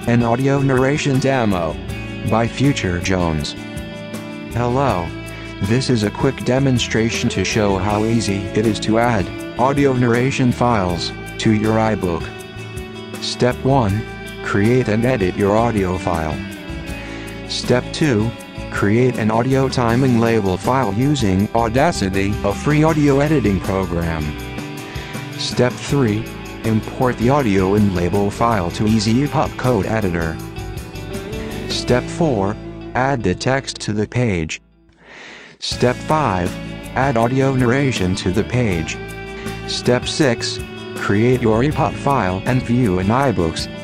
An audio narration demo by Future Jones. Hello. This is a quick demonstration to show how easy it is to add audio narration files to your iBook. Step 1. Create and edit your audio file. Step 2. Create an audio timing label file using Audacity, a free audio editing program. Step 3. Import the audio and label file to Easy ePub code editor. Step 4. Add the text to the page. Step 5. Add audio narration to the page. Step 6. Create your ePub file and view in iBooks.